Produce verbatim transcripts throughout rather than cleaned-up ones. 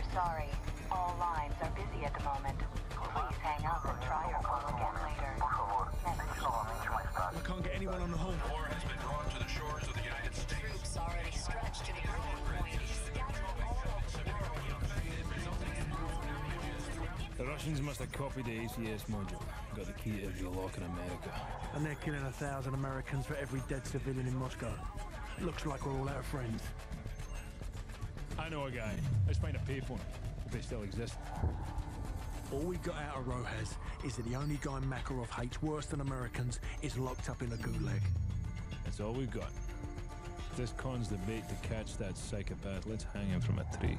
Sorry, all lines are busy at the moment. Please hang up and try your call again later. I can't get anyone on the horn. War has been drawn to the shores of the United States. Troops already stretched to the breaking point. Scattered all over the world. The Russians must have copied the A C S module. Got the key to every lock in America. And they're killing a thousand Americans for every dead civilian in Moscow. Looks like we're all out of friends. I know a guy. Let's find a payphone, if they still exist. All we got out of Rojas is that the only guy Makarov hates worse than Americans is locked up in a gulag. That's all we've got. If this con's the bait to catch that psychopath, let's hang him from a tree.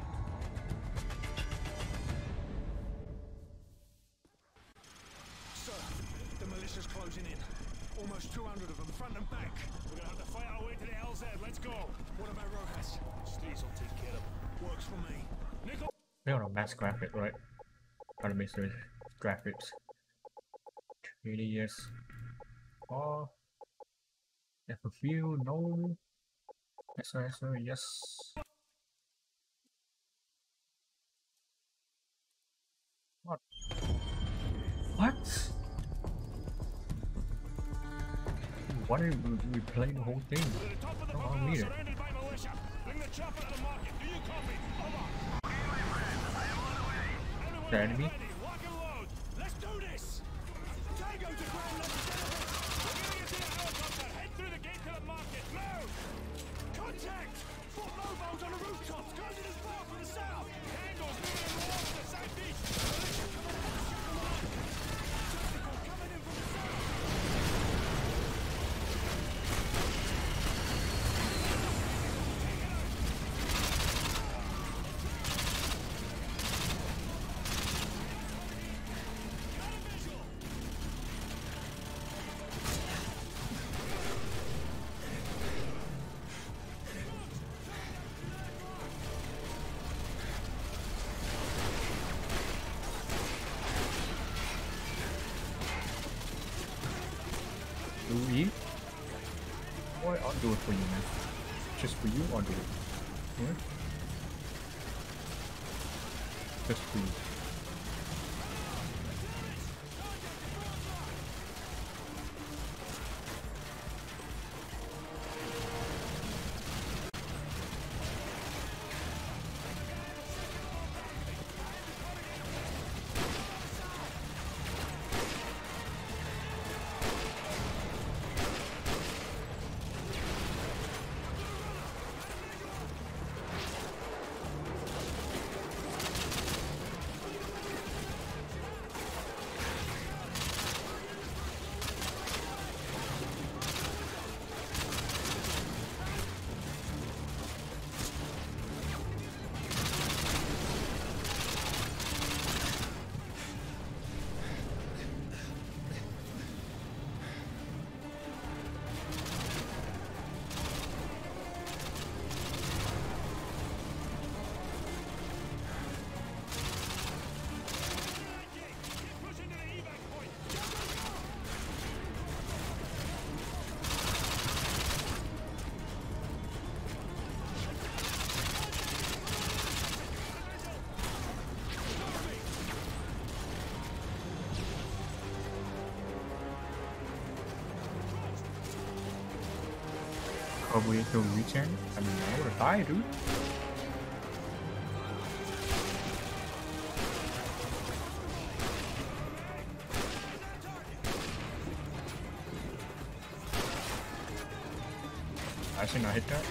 Sir, the militia's closing in. Almost two hundred of them, front and back. We're gonna have to fight our way to the L Z. Let's go. What about Rojas? Steez will take care of him. Works for me. Nickel. We don't know max graphic, right? Gotta make sure graphics. twenty years. Oh. F a few, no. S R S R, yes. What? What? Why did we, we play the whole thing? We're at the top of the No, I don't Pamela, need it. surrounded by militia. Bring the chopper to the market. Do you copy? Over. The enemy? Ready. Lock and load. Let's do this. Tango to ground level. We're gonna get to the helicopter. Head through the gate to the market. Move. Contact. Four mobiles on the rooftops. Closing as far from the south. Tango's moving in the wall to the southeast. Militia coming in from the second line. Tactical coming in from the south. Do we? Why I'll do it for you, man. Just for you, I'll do it. What? Just for you. Probably to return. I mean, I would've died, dude. I should not hit that.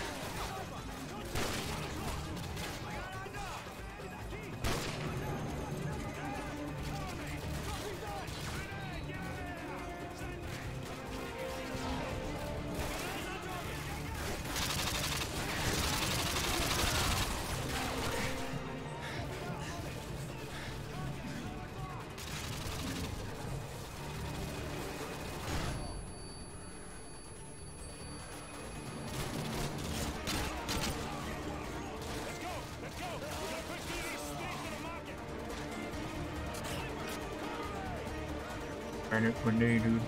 Grenade, grenade, dude.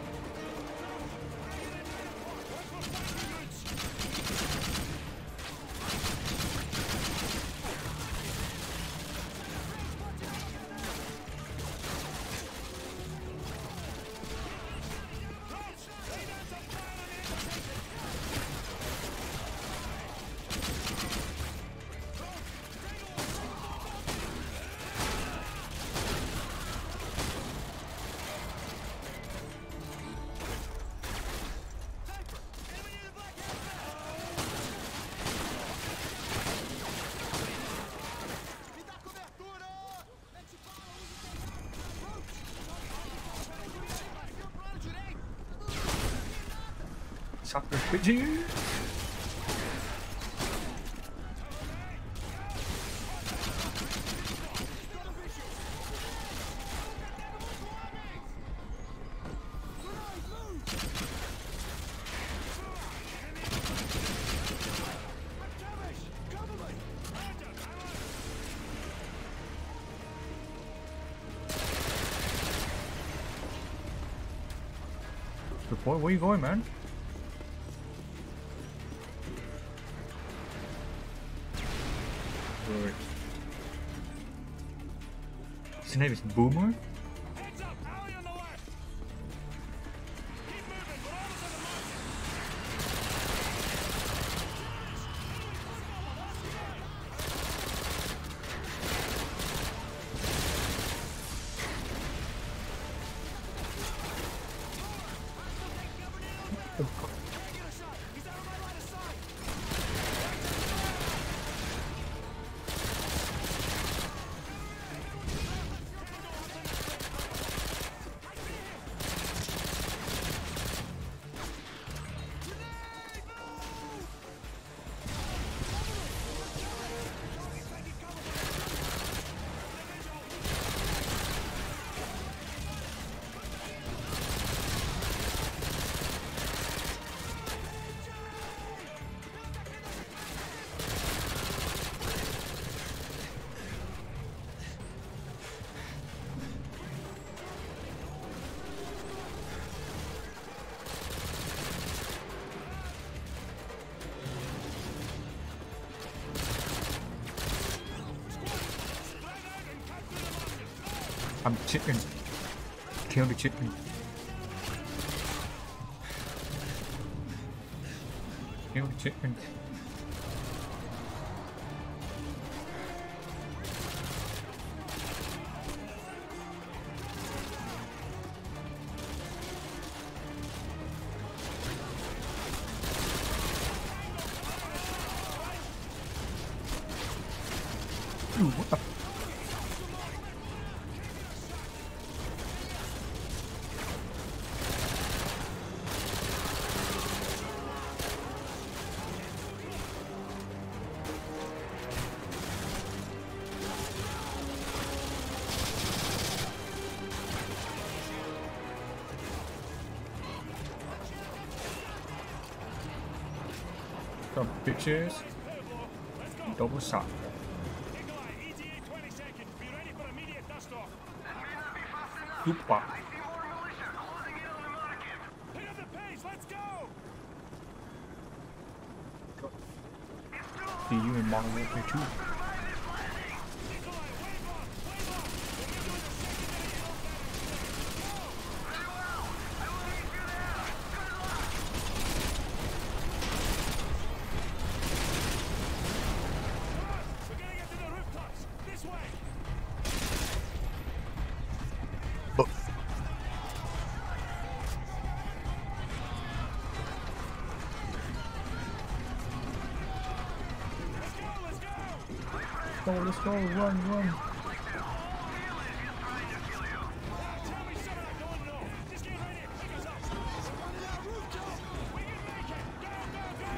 sucker bitches. Good boy, where you going, man? Right. His name is Boomer? Heads up, alley on the left. Keep moving, we're almost at the market. He's out of my line of sight. I'm chicken. Kill the chicken. Kill the chicken. Ooh, what the? Come bitches. Double shot. Nikolai, E T A twenty seconds. Be ready for immediate dust off. Super. Pick up the pace, let's go! See you in Modern Warfare two. Nikolai, wave off! Wave off! We're doing a secondary We're gonna get to the rooftops! This way! Let's go, let's go! Go, let's go, run, run. Tell me something I don't know. Just get ready and pick us up. Running out rooftop! We can make it! Go, go, go!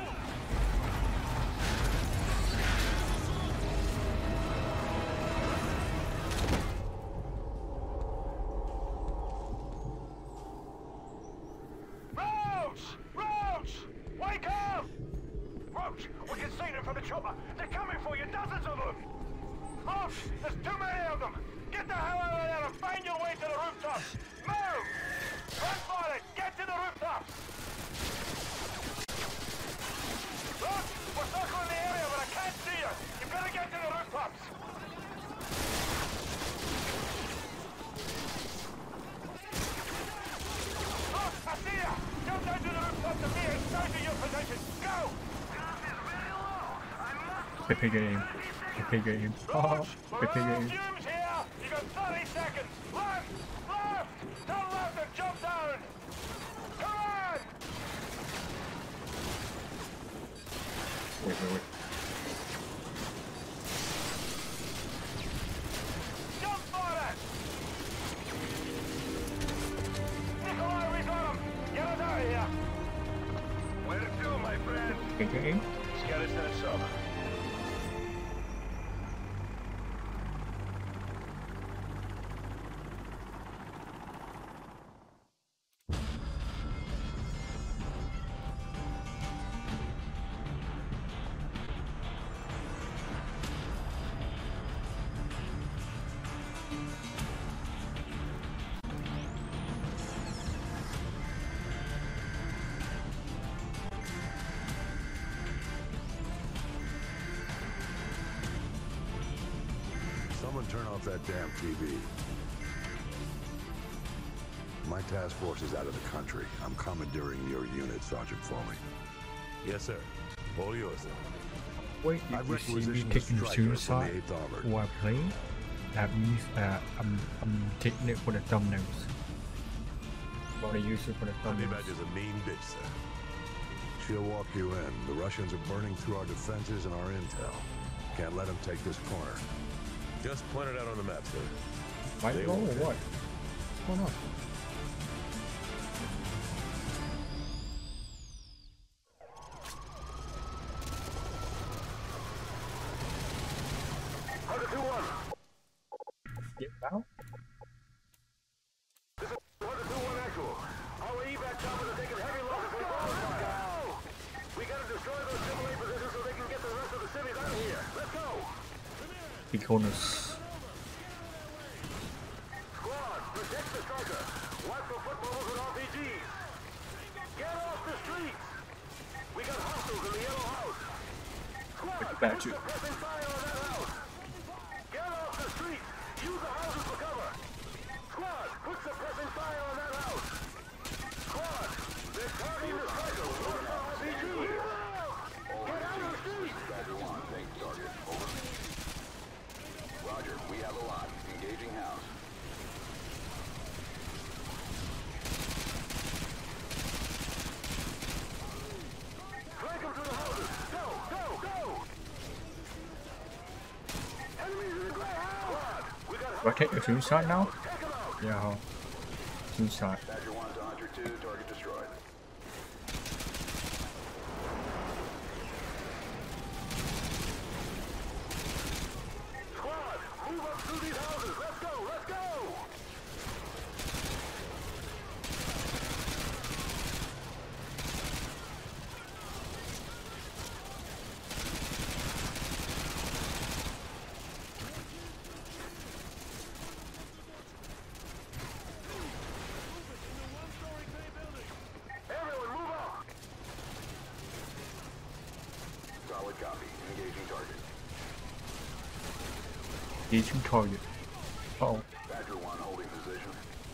Roach! Roach! Wake up! Roach, we can see them from the chopper. They're coming for you, dozens of them! Roach, there's too many of them! Get the hell out of there and find your way to the rooftops! Move! Run for it! Get to the rooftops! Roach, we're circling the area, but I can't see you! You better get to the rooftops! Roach, I see you! Jump down to the rooftops and be inside of your position! Go! Epic game. Epic game. Roach, Oh, we're epic out of game. fumes here! You got thirty seconds! Left! Left! Turn left and jump down! Come on! Wait, wait, wait. Jump for it! Nikolai, we got him! Get us out of here! game. Scout is that so. Someone turn off that damn T V. My task force is out of the country. I'm commandeering your unit, Sergeant Foley. Yes, sir. All yours. Wait, I've if you see me requisitioned a taking the striker serious from the side eighth Armored. while playing, that means that I'm, I'm taking it for the thumbnails. I'm gonna use it for the Honey thumbnails. Badger's a mean bitch, sir. She'll walk you in. The Russians are burning through our defenses and our intel. Can't let them take this corner. Just point it out on the map, sir. Might They go or won't. what? What's going on? Hunter two one. Get out? Hunter two one actual. Our evac choppers are taking heavy losses from fire. We gotta destroy those triple A positions so they can get the rest of the cities out of here. Let's go. Iconus. Squad, protect the striker. Watch for foot bubbles and R P Gs. Get off the streets. We got hostiles in the yellow house. Squad, Look at you. put suppressing fire on that house. Get off the streets. Use the houses for cover. Squad, put suppressing fire on that house. Squad, they're targeting the striker. Watch for R P Gs. Get out of the streets. Badger one, take target. Over. Roger, we have a lot. Engaging house. Flank them through the houses. Go, go, go. Enemies in the gray house. We got Do I take the suicide now? Take them out. Yeah, huh. Suicide. Badger one to Hunter two, target destroyed. Squad, move up through these houses. Let's go, let's go. Everyone move up. Solid copy. Engaging target. Engaging target. Uh oh. Badger one holding position.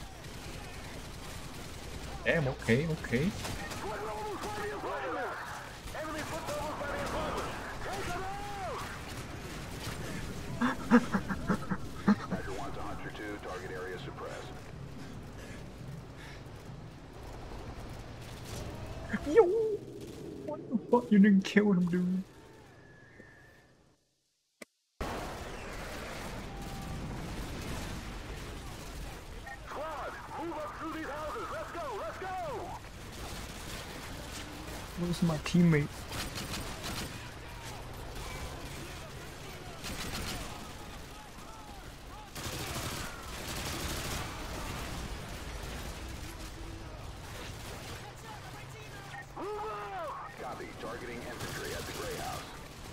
Damn, okay, okay. Foot bubbles by the apartment. Enemy foot bubbles by the apartment. Take them out. Badger one to Hunter two, target area suppressed. Yo! What the fuck? You didn't kill him, dude. Squad, move up through these houses. Let's go, let's go. Where's my teammate? Move up. Copy. Targeting infantry at the gray house.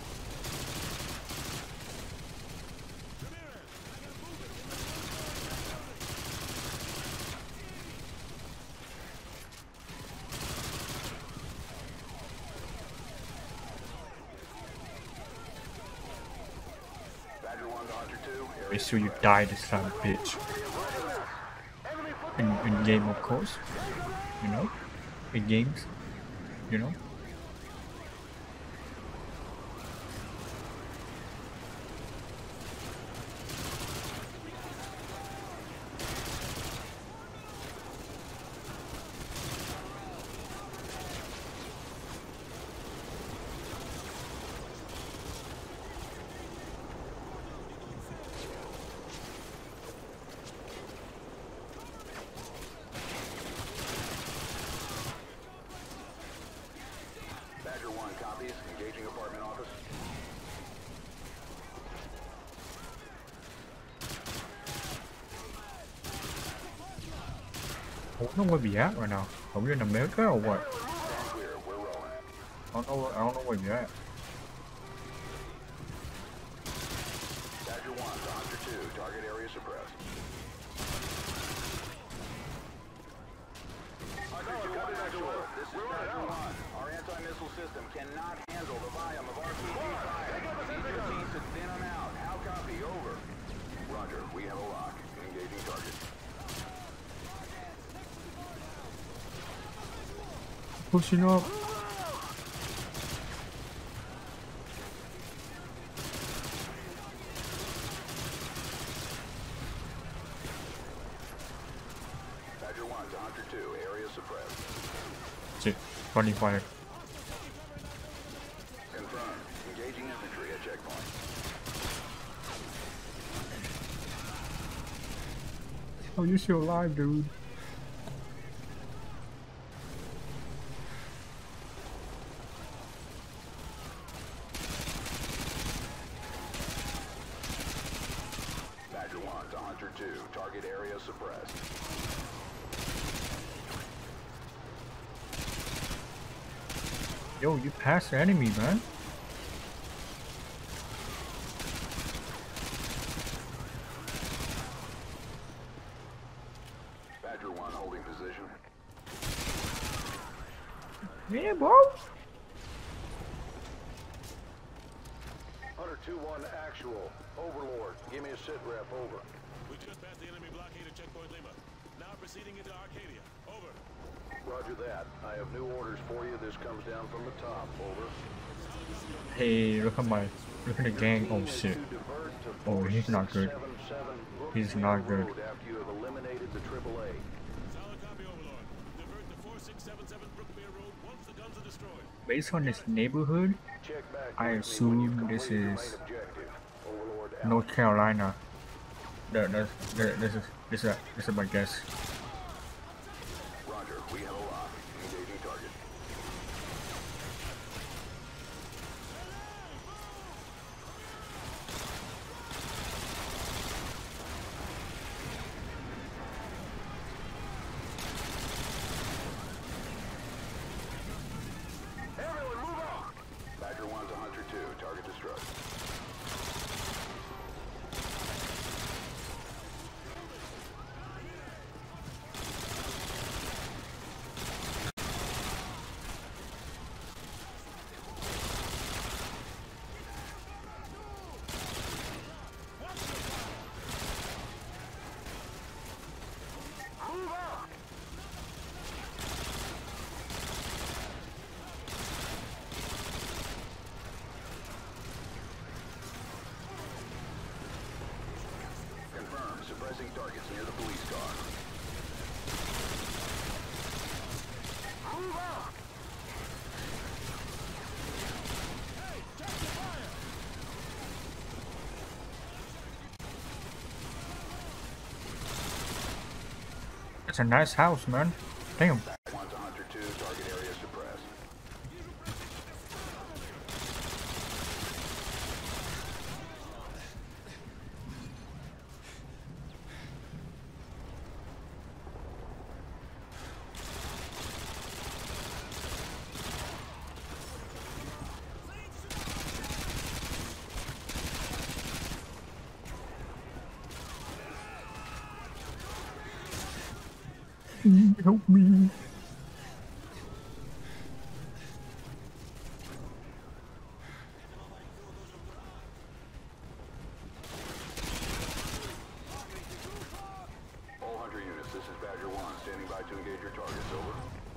Badger one to Hunter two. Area Make sure you die this time, bitch. In, in game, of course. You know? In games. You know? I don't know where we at right now. Are we in America or what? Stand clear. We're rolling. I don't know. I don't know where we at. Badger one to Hunter two. Target area suppressed. Hunter two one actual. This is Badger one. Our anti-missile system cannot handle the volume of R P G fire. Need your team to thin them out. How copy? Over. Roger. We have a lock. Engaging target. Pushing up. Badger one to Hunter two. Area suppressed. Shit. Funny fire. Confirmed. Engaging infantry at checkpoint. Oh, you're still alive, dude. Badger one to Hunter two. Target area suppressed. Yo, you passed the enemy, man. Badger one holding position. Yeah, bro. Hunter two one actual. Overlord, give me a sit rep. Over. We just passed the enemy blockade at checkpoint Lima. Now proceeding into Arcadia. Over. Roger that. I have new orders for you. This comes down from the top. Over. Hey, look at my, look at the gang. Oh shit. To divert to Oh, he's not good. seven seven He's Brookfield not good. Road after you have eliminated the triple A. Solid copy, Overlord. Divert to four six seven seven Brookfield Road once the guns are destroyed. Based on this neighborhood, Check back I with me when you've assume this completed your is main objective. Overlord out. North Carolina. That, that's, that, this is this is this is my guess. Roger. We have a lock. Engaging target. Everyone move out! Badger one to Hunter two. Target destroyed. Move out! Confirmed. Suppressing targets near the police car. Move out! It's a nice house, man. Damn. One to Hunter two. Target area suppressed. Help me. All Hunter units. This is Badger one. Standing by to engage your targets. Over.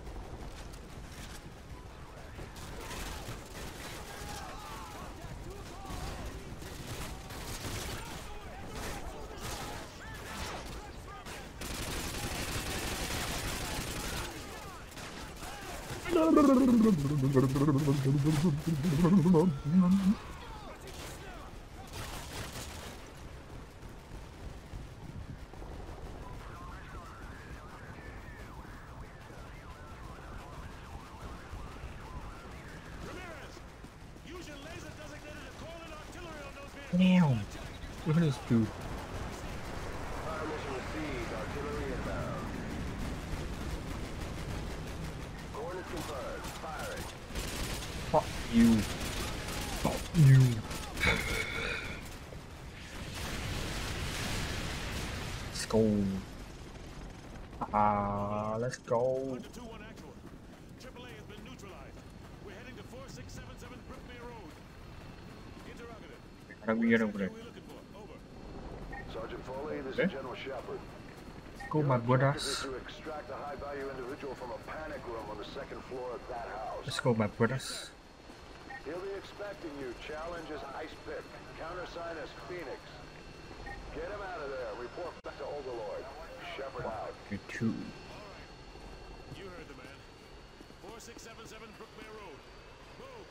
Ramirez, use your laser designated to call in artillery on those vehicles. Damn. Look at this dude. Fire mission received. Artillery inbound. you. Fuck you. Let's go. Ah, let's go. One to two one actual. Triple A has been neutralized. We're heading to four six seven seven Brookmere Road. Interrogative. How do we get over there? What are we looking for? Over. Sergeant Foley, this Okay. is General Shepard. Let's go, my brothers. To extract a high-value individual from a panic room on the second floor of that house. Let's go, my brothers. He'll be expecting you. Challenge is Ice Pick. Countersign is Phoenix. Get him out of there. Report back to Overlord. Shepard out. Okay, two. You heard the man. four six seven seven Brookmere Road. Move.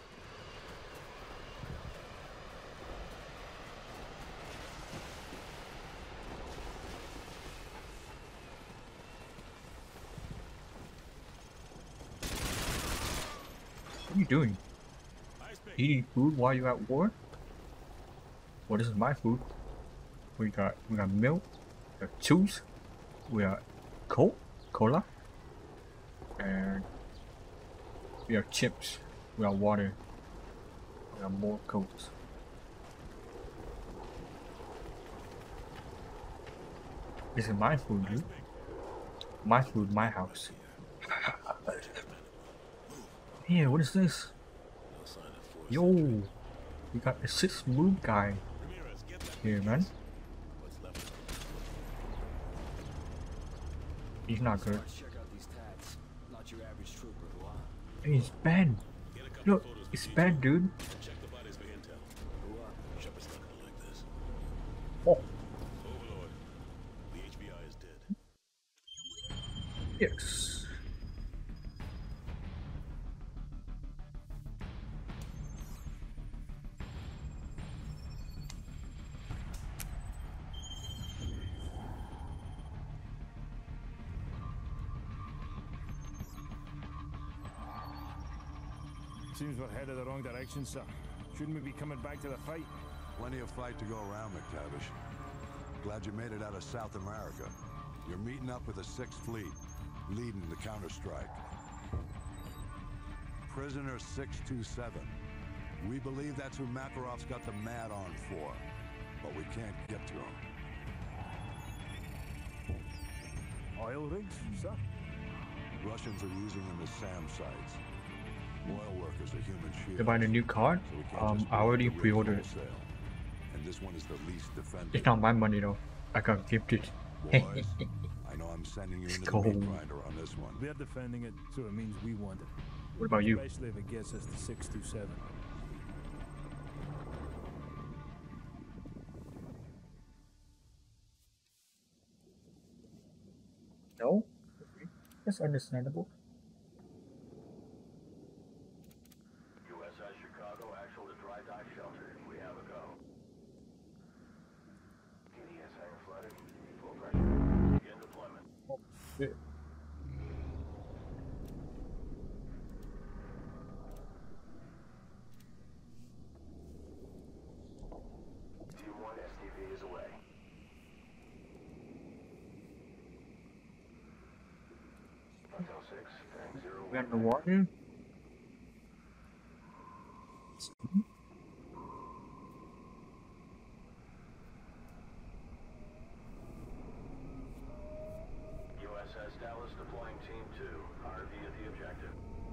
What are you doing? Ice pick. Eating food while you're at war? Well, this is my food. We got we got milk, we got juice, we got Coke, cola, and we got chips. We got water. We got more Cokes. This is my food, dude. My food, my house. Yeah, what is this? Yo, we got the six move guy here, man. He's not good. Hey, it's Ben. Look, it's Ben, dude. Check the bodies for intel. Shepard's not gonna like this. Oh, Overlord. The H B I is dead. yes. Seems we're headed the wrong direction, sir. Shouldn't we be coming back to the fight? Plenty of fight to go around, McTavish. Glad you made it out of South America. You're meeting up with the Sixth Fleet, leading the counter-strike. Prisoner six two seven. We believe that's who Makarov's got the mad on for, but we can't get to him. Oil rigs, sir? Russians are using them as SAM sites. Oil workers are human shields. They're buying a new card. So we can't Um, just I already blow the rig pre-ordered it. wholesale. And this one is the least defended. It's not my money though. I got gifted. Boys, I know I'm sending you into the go. meat grinder on this one. We're defending it, so it means we want it. What about you? Especially if it gets us to six two seven. No? That's understandable. U S S Chicago, actual to dry dock shelter. We have a go. T D S hangar flooded. Full pressure. Begin deployment. Oh, shit. Team one S T V is away. Hotel six, Fang zero. We got the water. U S S Dallas deploying Team two. R V at the objective.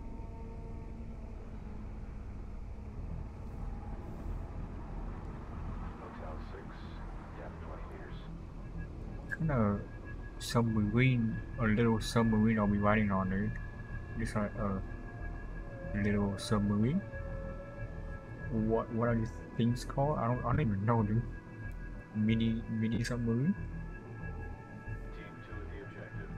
Hotel six, depth twenty meters. Kind of submarine, a little submarine I'll be riding on it. It's like a little submarine. What what are these things called? I don't I don't even know, dude. Mini mini submarine. Team two at the objective.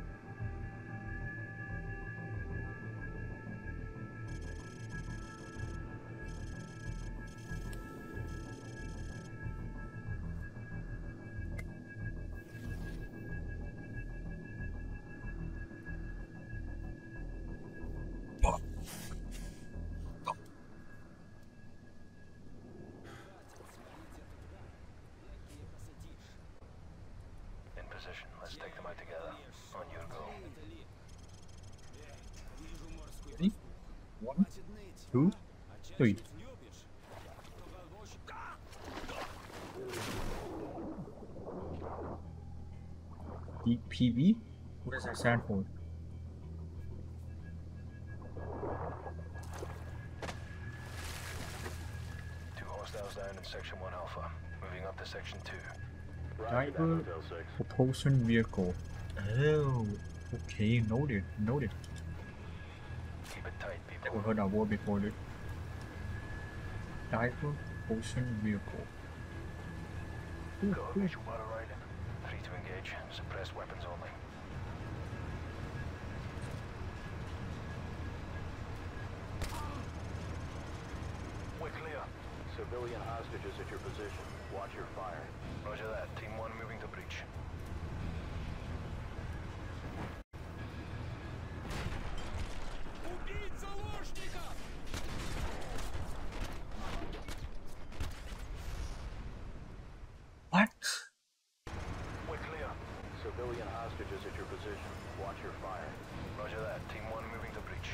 In position. Let's take them out together. On your go. Ready? One, two, Ui. D P B? What does that stand for? Two hostiles down in Section one Alpha. Moving up to Section two. Diver propulsion vehicle. Oh, okay, noted, noted. Keep it tight, people. Never heard that word before, dude. Diver propulsion vehicle. Ooh, Go, cool. visual battle riding. Three to engage. Suppressed weapons only. We're clear. Civilian hostages at your position. Watch your fire. Roger that. Team one moving to breach. What? We're clear. Civilian hostages at your position. Watch your fire. Roger that. Team one moving to breach.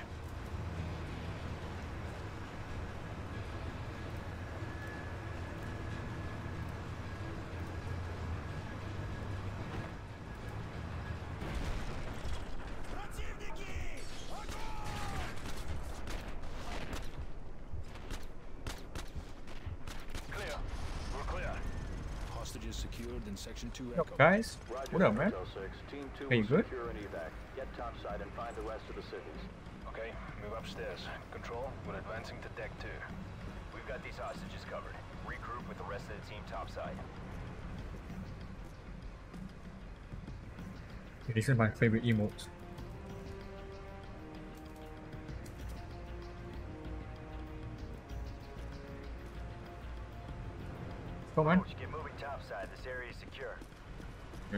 Clear. We're clear. Hostages secured in Section two What Echo. up, guys? Roger What up, that, man? Hotel six. Team two Hey, you will good? secure an evac. Get topside and find the rest of the cities. Okay, move upstairs. Control, we're advancing to deck two. We've got these hostages covered. Regroup with the rest of the team topside. This is my favorite emotes. Go, man. Coach, get moving topside. This area is secure. Okay.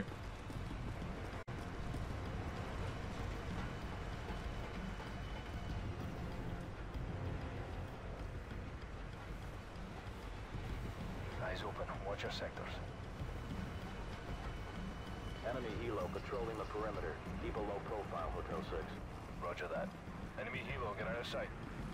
Eyes open. Watch your sectors. Enemy helo patrolling the perimeter. Keep a low profile, Hotel six. Roger that. Enemy helo, get out of sight.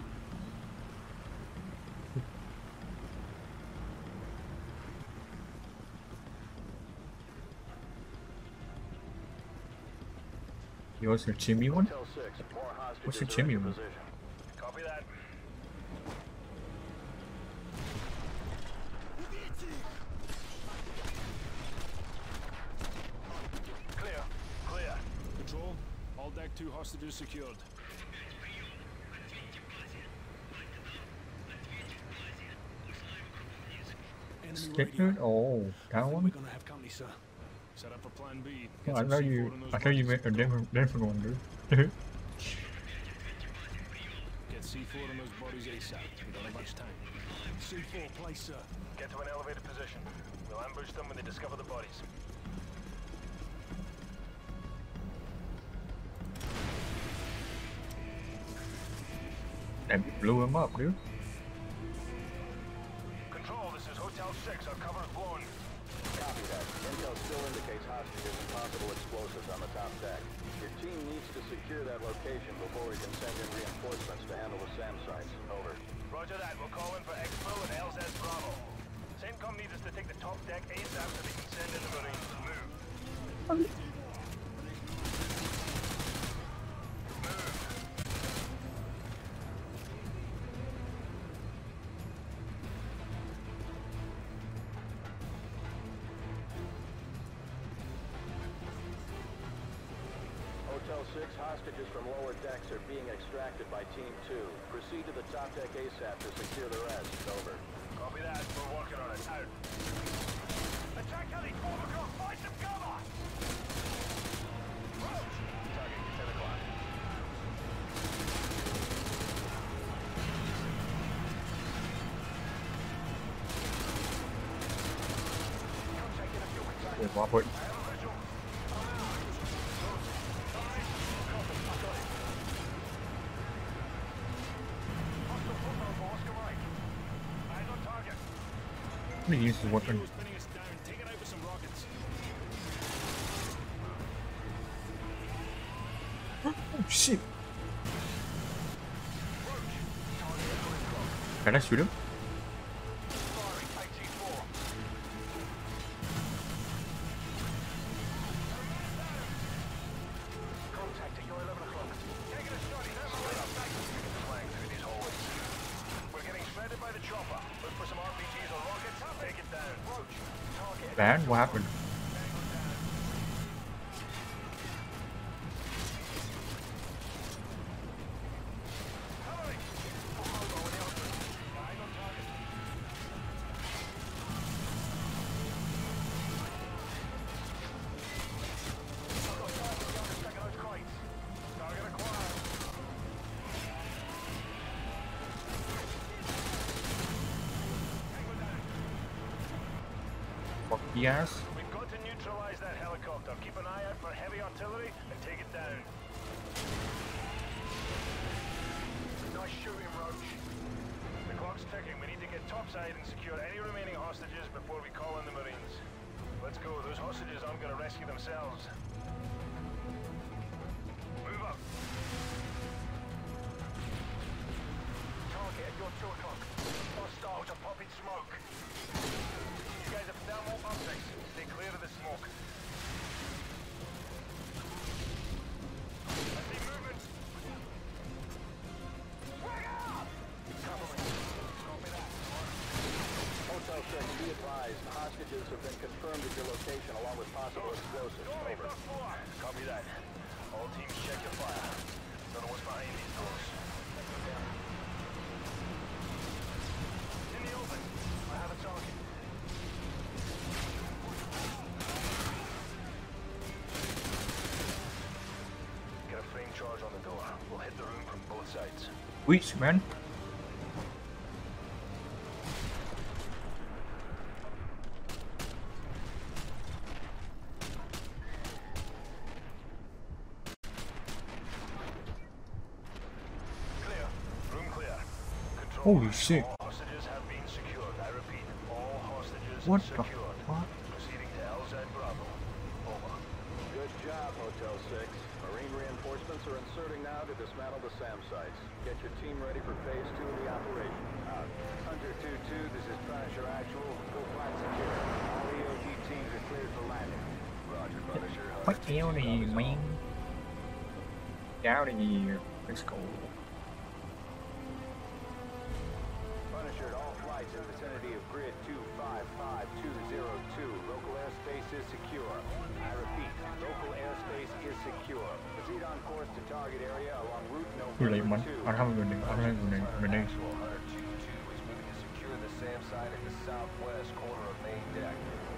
Yours a chimney one? Hotel six. More hostages What's the are at chimney your one? position. Copy that. Clear. Clear. Control, all deck two hostages secured. Enemy Skipper? radio. Oh, that I think one? we're gonna have company, sir. Set up for plan B. Oh, Get I some thought C four you, on those I thought you bodies. meant a different, different one, dude. Get C four on those bodies ASAP. We don't have much time. C four, place, sir. Get to an elevated position. We'll ambush them when they discover the bodies. That blew him up, dude. Control, this is Hotel six. Our cover is blown. Copy that. Intel still indicates hostages and possible explosives on the top deck. Your team needs to secure that location before we can send in reinforcements to handle the SAM sites. Over. Roger that. We'll call in for Expo and L Z Bravo. CENTCOM needs us to take the top deck ASAP so they can send in the Marines. Move. Hotel six, hostages from lower decks are being extracted by Team two. Proceed to the top deck ASAP to secure the rest. Over. Copy that. We're working on it. Out. Attack heli! Overcross! Find some cover! Roach! Target ten o'clock. Contact in a few weeks. Wait, what, wait. I'm gonna use this weapon. Pinning us down. Take it out with some rockets. Oh shit. Can I shoot him? Man, what happened? Yes. We've got to neutralize that helicopter. Keep an eye out for heavy artillery and take it down. Nice shooting, Roach. The clock's ticking. We need to get topside and secure any remaining hostages before we call in the Marines. Let's go. Those hostages aren't going to rescue themselves. Move up. Target at your two o'clock. Hostiles are popping smoke. You guys have down more optics. Stay clear of the smoke. I see movement. Swag up! Cover me. Copy that. Hotel six, be advised. Hostages have been confirmed at your location along with possible explosives. Over. Copy that. All teams check your fire. Don't know what's behind these doors. In the open. I have a target. Get a frame charge on the door. We'll hit the room from both sides. Which man? Clear. Room clear. Control. Holy shit. All hostages have been secured. I repeat, all hostages What the secured. fuck? Proceeding to L Z Bravo. Over. Good job, Hotel six. Marine reinforcements are inserting now to dismantle the SAM sites. Get your team ready for phase two of the operation. Out. Hunter two two, this is Punisher Actual. Full flight secure. All E O D teams are cleared for landing. Roger, Punisher. What hell do you mean? Get out of here. Let's go. Punisher, all flights in the vicinity of grid two five five two zero two. Local airspace is secure. I repeat, local airspace is secure. Proceed on course to target area along route Tôi lấy November bắn. two. Ăn hai người này, ăn hai người này, người này. Hunter two two is moving to secure the SAM site at the southwest corner of main deck.